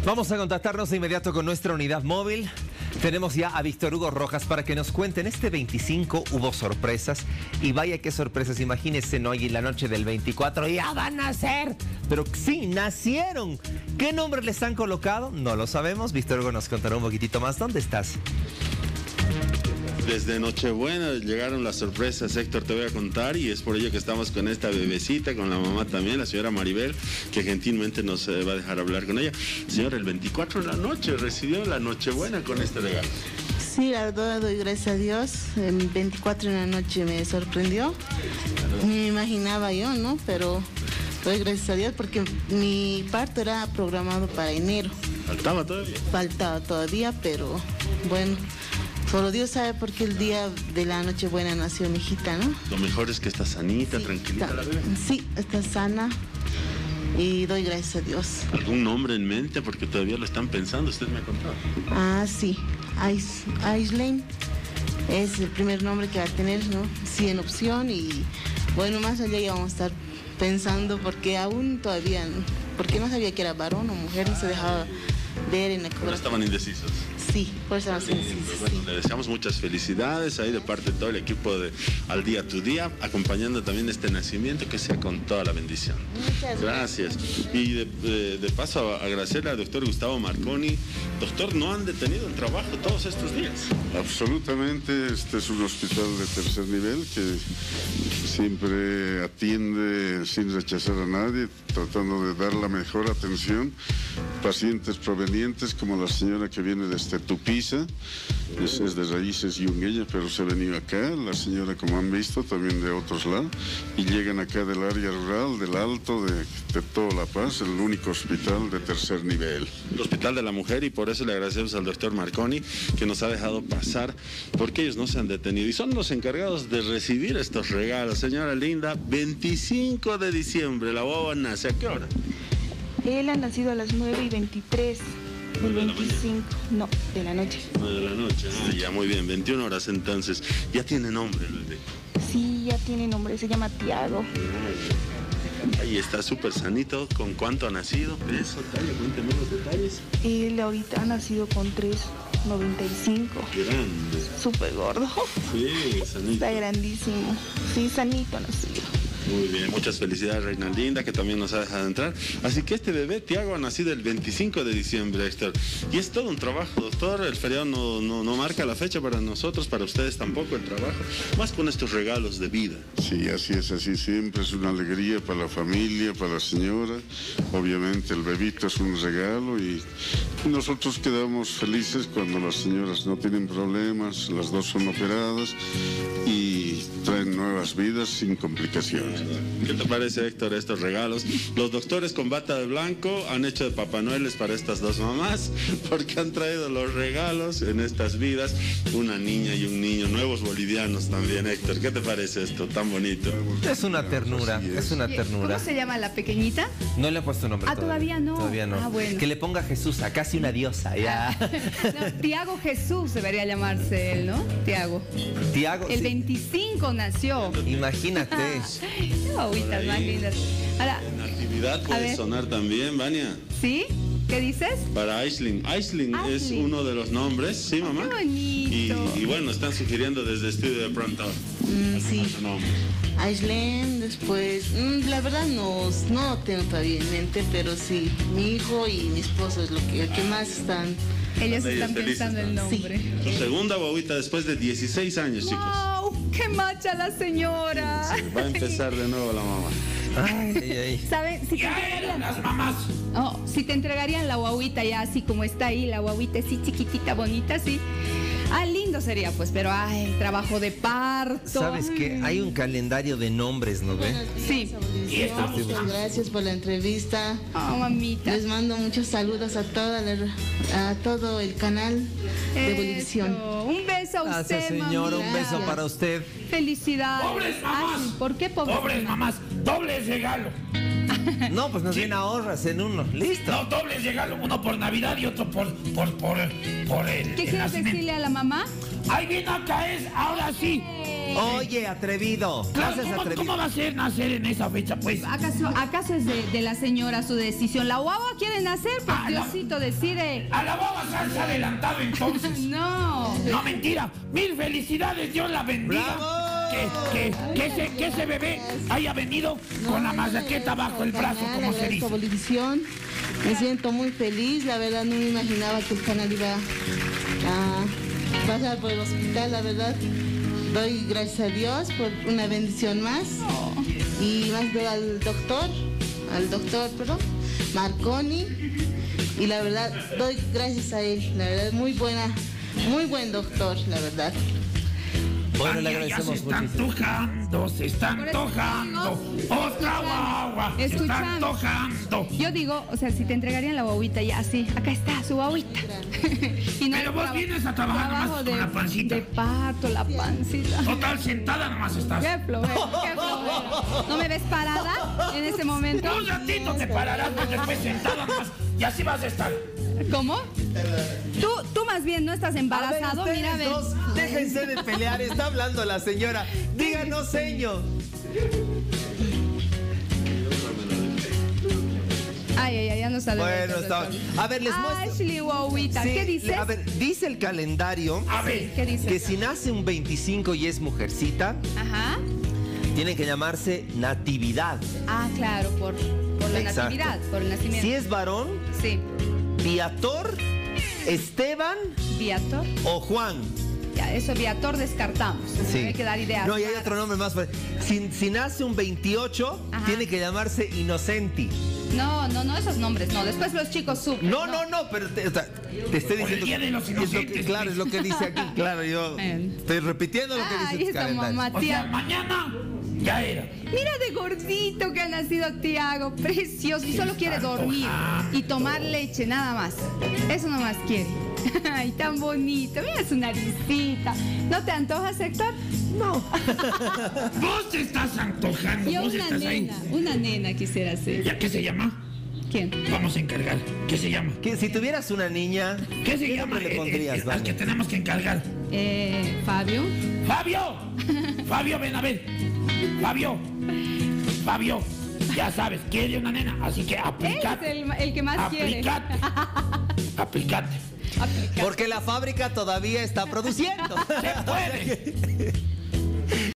Vamos a contactarnos de inmediato con nuestra unidad móvil. Tenemos ya a Víctor Hugo Rojas para que nos cuenten. Este 25 hubo sorpresas y vaya qué sorpresas. Imagínense, ¿no? Y en la noche del 24 ya van a nacer. Pero sí, nacieron. ¿Qué nombre les han colocado? No lo sabemos. Víctor Hugo nos contará un poquitito más. ¿Dónde estás? Desde Nochebuena llegaron las sorpresas, Héctor, te voy a contar, y es por ello que estamos con esta bebecita, con la mamá también, la señora Maribel, que gentilmente nos va a dejar hablar con ella. Señora, el 24 en la noche recibió la Nochebuena con este regalo. Sí, la verdad doy gracias a Dios. El 24 en la noche me sorprendió. Me imaginaba yo, ¿no? Pero doy gracias a Dios porque mi parto era programado para enero. ¿Faltaba todavía? Faltaba todavía, pero bueno. Solo Dios sabe por qué el día de la Nochebuena nació mi hijita, ¿no? Lo mejor es que está sanita, sí, tranquilita la bebé. Sí, está sana y doy gracias a Dios. ¿Algún nombre en mente? Porque todavía lo están pensando, usted me ha contado. Ah, sí, Aislinn es el primer nombre que va a tener, ¿no? Sí, en opción, y bueno, más allá ya vamos a estar pensando porque aún todavía, porque no sabía que era varón o mujer, no se dejaba ver en la ecografía. ¿No estaban indecisos? Sí, por eso sí, bueno, le deseamos muchas felicidades ahí de parte de todo el equipo de Al Día Tu Día, acompañando también este nacimiento, que sea con toda la bendición. Muchas gracias. Y de paso agradecerle al doctor Gustavo Marconi. Doctor, ¿no han detenido el trabajo todos estos días? Absolutamente, este es un hospital de tercer nivel que siempre atiende sin rechazar a nadie, tratando de dar la mejor atención. Pacientes provenientes como la señora que viene desde Tupiza, es de raíces yungueña, pero se ha venido acá, la señora, como han visto, también de otros lados, y llegan acá del área rural, del Alto, de toda La Paz, el único hospital de tercer nivel. El Hospital de la Mujer, y por eso le agradecemos al doctor Marconi, que nos ha dejado pasar, porque ellos no se han detenido, y son los encargados de recibir estos regalos. Señora linda, 25 de diciembre, la guagua nace, ¿a qué hora? Él ha nacido a las 9:23 del 25, no, de la noche. 9 de la noche, ya muy bien, 21 horas entonces. ¿Ya tiene nombre el bebé? Sí, ya tiene nombre, se llama Tiago. Ahí está súper sanito. ¿Con cuánto ha nacido? ¿Peso, talla? Cuénteme los detalles. Él ahorita ha nacido con 3,95. Grande. Súper gordo. Sí, sanito. Está grandísimo. Sí, sanito ha nacido. Muy bien, muchas felicidades, Reina Linda, que también nos ha dejado entrar. Así que este bebé, Tiago, ha nacido el 25 de diciembre, Héctor. Y es todo un trabajo, doctor. El feriado no marca la fecha para nosotros, para ustedes tampoco el trabajo. Más con estos regalos de vida. Sí, así es, así siempre. Es una alegría para la familia, para la señora. Obviamente el bebito es un regalo y nosotros quedamos felices cuando las señoras no tienen problemas, las dos son operadas y traen nuevas vidas sin complicaciones. ¿Qué te parece, Héctor, estos regalos? Los doctores con bata de blanco han hecho de Papá Noeles para estas dos mamás, porque han traído los regalos en estas vidas, una niña y un niño, nuevos bolivianos también, Héctor. ¿Qué te parece esto tan bonito? Es una ternura, es una ternura. ¿Cómo se llama la pequeñita? No le he puesto nombre todavía no. Todavía no. Ah, bueno. Que le ponga Jesús, a casi una diosa, ya. No, Tiago Jesús debería llamarse él, ¿no? Tiago. Tiago. El sí. 25 nació. Imagínate. Agüitas más lindas. Ahora, En actividad puede sonar también, Vania. ¿sí? ¿Qué dices? Para Aislinn. Aislinn es uno de los nombres, ¿sí, mamá? Qué bonito. Y bueno, están sugiriendo desde Estudio de Pronto. Sí. Aislinn, después, la verdad no tengo todavía en mente, pero sí, mi hijo y mi esposo es lo que más están. Ellos están pensando el nombre. Su segunda guaguita después de 16 años, chicos. ¡Wow! ¡Qué macha la señora! Sí, va a empezar de nuevo la mamá. Ay. ¿Saben? Si te entregarían las mamás. Oh, si te entregarían la guaguita ya así como está ahí, la guaguita así chiquitita, bonita, así. Ah, lindo sería, pues, pero el trabajo de parto. ¿Sabes qué? Hay un calendario de nombres, ¿no ve? Sí. Muchas gracias por la entrevista. Oh, mamita. Les mando muchos saludos a todo el canal de Bolivisión. Un beso a usted, Gracias, señora. Un beso para usted. Felicidades. ¡Pobres mamás! ¿Por qué pobres? ¡Pobres mamás! ¡Doble regalo! No, pues nos bien ahorras en uno. Listo. No, doble regalo. Uno por Navidad y otro por el ¿Qué quieres nacimiento. decirle a la mamá? Ahí viene acá es, ahora sí. Oye, atrevido. Claro, No seas atrevido. ¿cómo va a ser nacer en esa fecha, pues? ¿Acaso es de la señora su decisión? La guagua quiere nacer, pues Diosito decide. A la boba se ha adelantado entonces. No. No, mentira. Mil felicidades, Dios la bendiga. ¡Bravo! Que ese bebé haya venido con la mazaqueta bajo el brazo, como se dice. Bolivisión. Me siento muy feliz, la verdad no me imaginaba que el canal iba a pasar por el hospital, la verdad. Doy gracias a Dios por una bendición más. Y más doy al doctor, Marconi. Y la verdad doy gracias a él, la verdad muy buen doctor, la verdad. Bueno, le Tania, ya agradecemos se está muchísimo. antojando, se está antojando. Otra guagua, se está Escuchame. antojando. Yo digo, o sea, si te entregarían la guaguita ya así, acá está su guaguita. Y no Pero hay vos vienes a trabajar trabajo nomás con la pancita. De parto, la pancita. Total, sentada nomás estás. Qué flojera, qué flojera. ¿No me ves parada en este momento? Un ratito te pararás, pues después sentada nomás. Y así vas a estar. ¿Cómo? Tú más bien no estás embarazado, A ver, mira, a ver. ustedes dos, déjense de pelear, está hablando la señora. Díganos, señor. Ay, ya no sale. Bueno, está. A ver, les muestro. Ashley Guauita, Sí, ¿qué dices? A ver, dice el calendario A ver, ¿Qué dices? que si nace un 25 y es mujercita, Ajá. tiene que llamarse Natividad. Ah, claro, por la Exacto. natividad, por el nacimiento. Si es varón, Sí. Viator, Esteban Viator. o Juan. Ya, eso Viator descartamos. Sí. Hay que dar ideas. No, y hay otro nombre más. Si nace un 28, Ajá. tiene que llamarse Inocenti. No, esos nombres no. Después los chicos suben. No, pero te estoy Por el diciendo. Día de los es lo que- Inocentes. claro, es lo que dice aquí. Claro, yo estoy repitiendo lo que Ay, dice el esa calendario. mamá o sea, tía. mañana ya era. Mira de gordito que ha nacido Tiago, precioso. Y solo quiere dormir y tomar leche, nada más. Eso nomás quiere. Ay, tan bonito. Mira su naricita. ¿No te antojas, Héctor? No. Vos te estás antojando, Yo vos estás ahí. una nena quisiera ser. ¿Ya qué se llama? ¿Quién? Vamos a encargar. ¿Qué se llama? Que si tuvieras una niña, ¿Qué se llama? nombre le pondrías, Al Vane? que tenemos que encargar. Fabio. ¡Fabio! ¡Fabio, ven a ver! ¡Fabio! Ya sabes, quiere una nena, así que Él aplicate. es el que más quiere. Aplicate. Porque la fábrica todavía está produciendo. ¡Se puede!